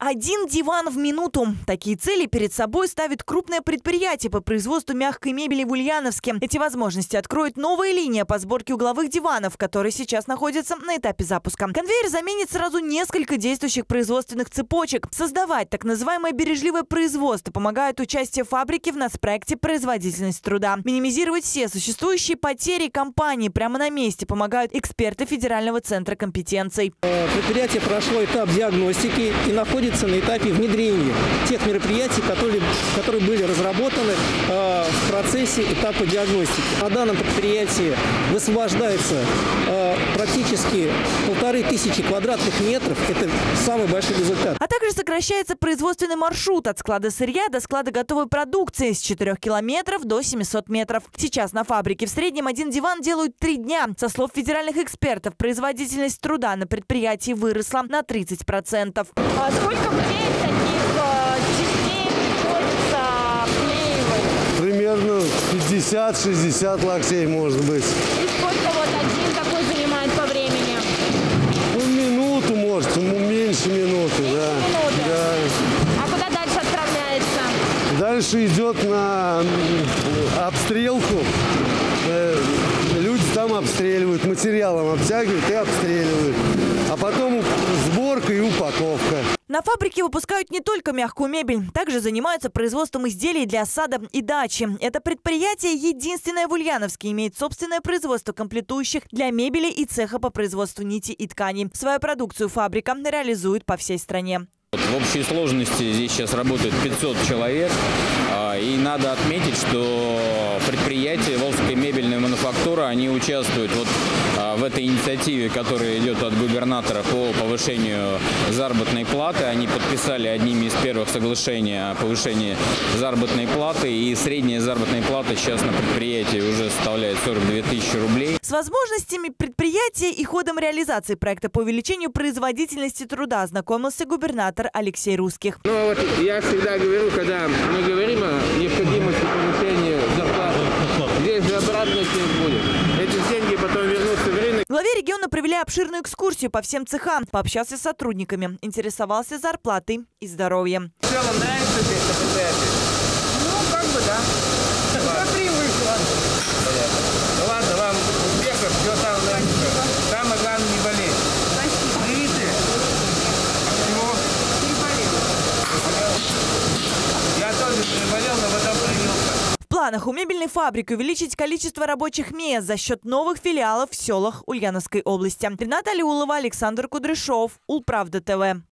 1 диван в минуту. Такие цели перед собой ставит крупное предприятие по производству мягкой мебели в Ульяновске. Эти возможности откроет новая линия по сборке угловых диванов, которая сейчас находится на этапе запуска. Конвейер заменит сразу несколько действующих производственных цепочек. Создавать так называемое бережливое производство помогает участие фабрики в нацпроекте «Производительность труда». Минимизировать все существующие потери компании прямо на месте помогают эксперты Федерального центра компетенций. Предприятие прошло этап диагностики и находится на этапе внедрения тех мероприятий, которые были разработаны в процессе этапа диагностики. На данном предприятии высвобождается практически 1500 квадратных метров. Это самый большой результат. А также сокращается производственный маршрут от склада сырья до склада готовой продукции с 4 километров до 700 метров. Сейчас на фабрике в среднем 1 диван делают 3 дня. Со слов федеральных экспертов, производительность труда на предприятии выросла на 30%. А сколько в день таких частей приходится обклеивать? Примерно 50-60 локтей, может быть. И сколько вот один такой занимает по времени? Ну, минуту, может, меньше минуты, да. Минуты? Да. А куда дальше отправляется? Дальше идет на обстрелку. Люди там обстреливают, материалом обтягивают и обстреливают. А потом сборка и упаковка. На фабрике выпускают не только мягкую мебель, также занимаются производством изделий для сада и дачи. Это предприятие единственное в Ульяновске имеет собственное производство комплектующих для мебели и цеха по производству нити и тканей. Свою продукцию фабрика реализует по всей стране. В общей сложности здесь сейчас работает 500 человек. И надо отметить, что предприятия Волжская мебельная мануфактура, они участвуют в этой инициативе, которая идет от губернатора по повышению заработной платы. Они подписали одними из первых соглашений о повышении заработной платы. И средняя заработная плата сейчас на предприятии уже составляет 42 тысячи рублей. С возможностями предприятия и ходом реализации проекта по увеличению производительности труда ознакомился губернатор Алексей Русских. Ну вот я всегда говорю, когда мы говорим о необходимости повышения зарплаты, здесь же обратности не будет. Эти деньги потом вернутся в рынок. Главе региона провели обширную экскурсию по всем цехам. Пообщался с сотрудниками, интересовался зарплатой и здоровьем. В целом нравится здесь предприятие? Ну, как бы да. Я привыкла. Ладно, вам успехов, все там нравится. Самое главное не болеть. Спасибо. Видите? Чего? Я тоже переболел, но потом привился. В планах у мебельной фабрики увеличить количество рабочих мест за счет новых филиалов в селах Ульяновской области. Рената Алиулова, Александр Кудряшов, Улправда ТВ.